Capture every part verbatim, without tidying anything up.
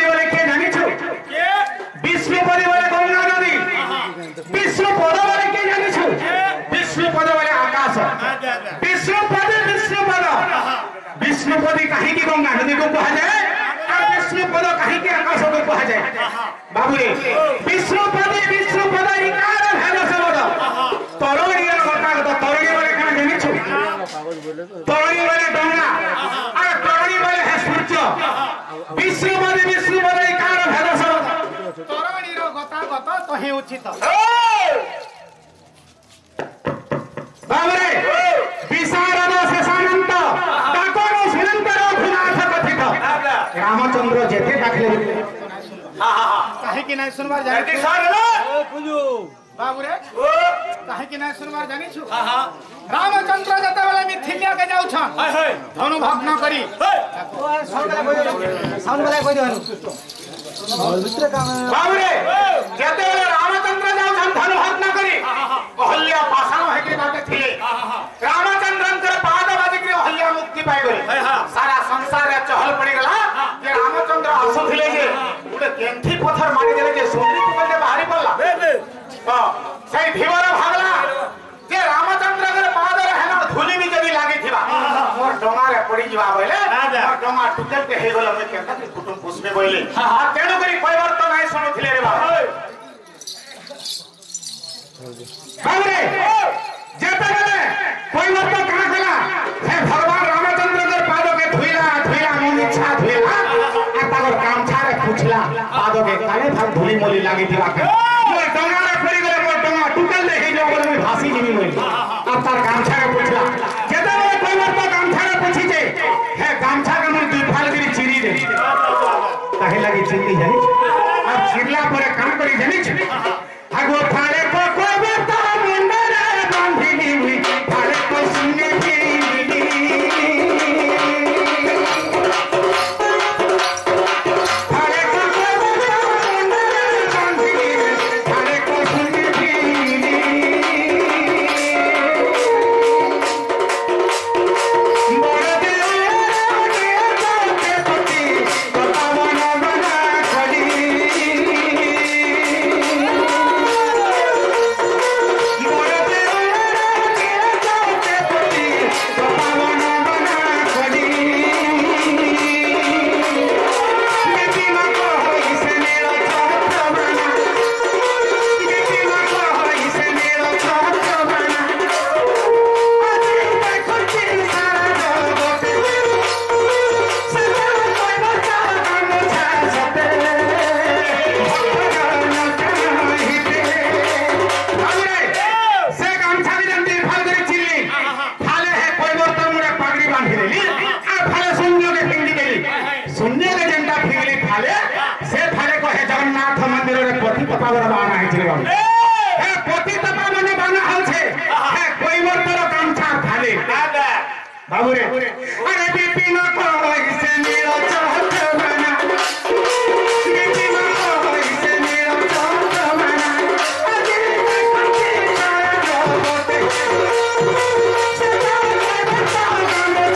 बोले के जानी छु विष्णुपद बोले गंगा नदी विष्णुपद बोले के जानी छु विष्णुपद बोले आकाश विष्णुपद विष्णुपद विष्णुपदी कहीं की गंगा नदी को कहा जाए और विष्णुपद कहीं के आकाश को कहा जाए बाबू रे विष्णुपदी विष्णुपद इकार भेद शब्द तरुणी कथा कथा तरुणी बोले कहां जानी छु तरुणी बोले गंगा और तरुणी बोले है सूर्य विष्णुपदी विष्णुपद इकार भेद शब्द तरुणी रो कथा कथा तो हे उचित बाबू रे विशारद शेषानंत डाकोनो सुनंतर रघुनाथ कथित रामचंद्र जेते डाकले हां हां हां काहे कि नहीं सुनबार जाने ओ पूजू बाबू रे ओ काहे कि नहीं सुनबार जानी छु हां हां रामचंद्र जते वाला मिथिलिया के जाउ छ हाय हाय धनु भग्न करी साउंड वाला कोइ साउंड वाला कोइ देनु बाबू रे जते वाला रामचंद्र जाउ छ धनु भग्न करी अहल्या पाषाण है के बाटे थिले रामचंद्रन के पाद बाजी के अहल्या मुक्ति पाई गले सारा संसार रे चहल पड़ी गला जे रामचंद्र आसुथिले जे उडे केंथी पत्थर मारी देले जे सोनी पले बाहरी पड़ला तो सही भीवर भागला जे रामचंद्र के पाद रे हेना धूली भी जदी लागी थिबा मोर डोंगा रे पड़ी जीवा बोले मोर डोंगा टुटल के हे गला में केंता के कुटुंब पुष्पे बोले हां तेनु करी परिवर्तन नहीं सुनुथिले रे बाबा बाबरे जेते गले कोई मत कहां गला हे भगवान रामचंद्र के पादों के धुइला धुइला मन इच्छा धुइला आ तागर काम छारे पुछला पादों के काले भाग धूली मोली लागी दिवा के मोर डोंगा रे पड़ी गले मोर डोंगा टूटल देखि जो बोले में भासी जीवी मोली अब तार काम छारे पुछला जेते गले कोई मत काम छारे पूछी जे हे काम छा के मन दुई फाल गिरी चिरी दे काहे लागी चिरी जानी अब चिरला परे काम करी जानी हगो फाले को को बता मुंडरे बांधिली हुई फाले को सुनने की फाले को को बता मुंडरे बांधिली फाले को सुनने की मोर दिल के जाते पति बतावन बना खड़ी बाबू रे अरे बिपिन को इसे मेरा चाहत बना बिपिन को इसे मेरा चाहत बना अरे कुछ सारा होते सदा बता गम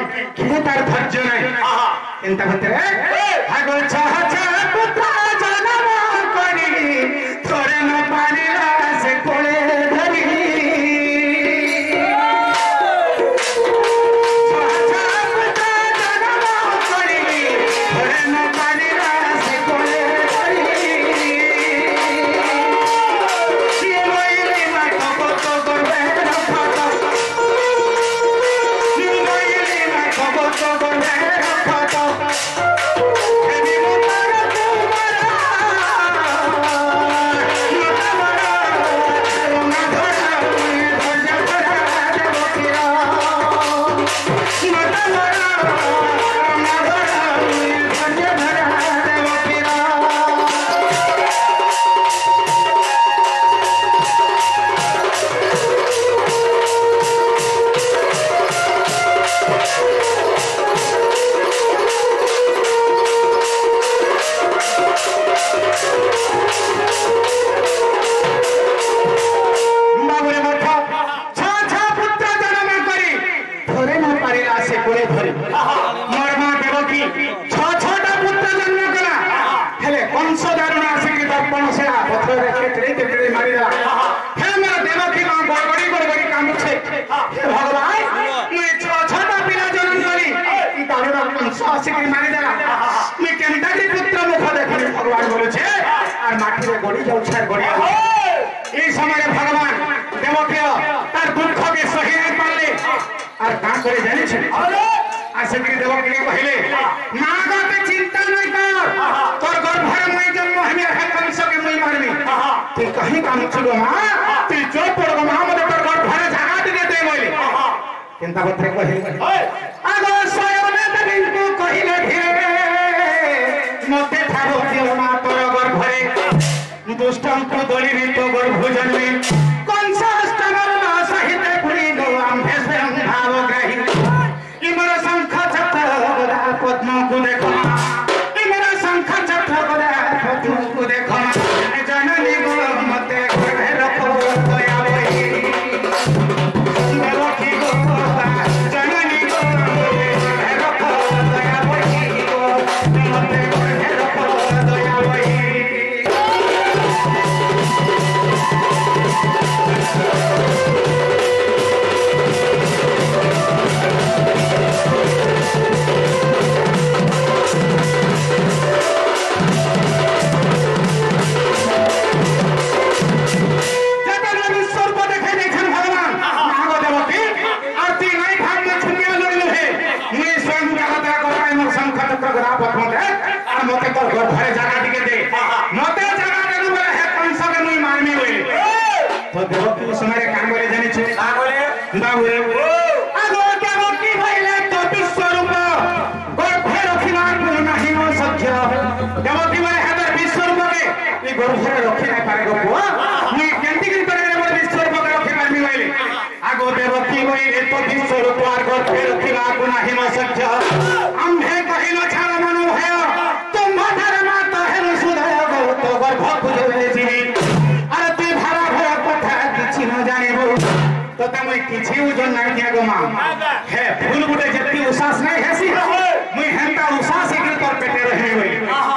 किए तार धैर्य नहीं चिंता भितर आगो छह छह पुत्र जन्म करी थोड़े न पारिला से कोले धरी छह छह पुत्र जन्म करी थोड़े न पारिला से कोले धरी ये मोइली मा कबो तो करबे रखा ये मोइली मा कबो तो करबे रखा हेदी मोतार तुम्हारा मोता बड़ा रोना धरा धैर्य धरा देव किरा मोता बड़ा रोना धरा धैर्य धरा देव किरा बाबुरे मठ छह छह पुत्र जन्म करी थोड़े न पारिला से कोले धरी मोर मां देवकी छह छहटा पुत्र जन्म कला हेले कंस दारुण आसिक दर्पण से पथर खेटड़ी खेटड़ी मारी देला हे मोर देवकी मां गड़गड़ी गड़गड़ी कामुछे हे भगवान मुई छह छहटा पिला जन्म करी ई दारुण कंस आसिक मारी देला मुई केनटा के पुत्र मुख देखि भगवान बोले छे আর মাটিরে গড়ি যাচ্ছে আর গড়িয়া এই সময়ে ভগবান দেবকীয় তার দুঃখকে সহি নাই পারলে আর কা করে জানিছে আসিকি দেবকী কহিলে মা গাতে চিন্তা নাই কর তোর গর্ভে মই জন্ম হইবে হে কংসকে মই মারবি তুই কহি কাম ছিল মা তুই চো পড়ব মা মতে তোর গর্ভে জায়গা দিতে দে বলে চিন্তা করতে কহিলে আগো স্বয়নে দেবীকে কহিলে ধীরে মতে থাকো দিও মা তোর গর্ভে দুষ্টঙ্ক দলিনি তো গর্ভ জন্মে কংস স্তনর না সহিতে পুরিল আম্ভে স্বয়ং ভাবগ্রাহী ইমর শঙ্খ চক্র গদা পদ্মକୁ দেখো ইমর শঙ্খ চক্র গদা পদ্মକୁ দেখো জননী গো মতে গর্ভে রখো দয়া বহি দেবকী গো জননী গো মতে গর্ভে রখো দয়া বহি মতে গর্ভে রখো দয়া বহি मते तो घरे जगह टिके दे मते जगह दे बोले हे कंस के मुई मारमी बोले तो देवकी समय काम करे जानि छै का बोले बाबू आगो देवकी भइले तो विश्व रूप गर्भे रखिना नाही न सख्य देवकी माने हेतर विश्व रूप के ई गर्भे रखि नै पारे गो पुआ मुई केंति किन करे बोले विश्व रूप के रखि पारमी बोले आगो देवकी भइले तो विश्व रूप आर गर्भे रखिना नाही न सख्य आम्भे कहिलो छाड़ मन भय तोते मुई किछि उजन नाही दिया गो मां हे फूल गुटे जति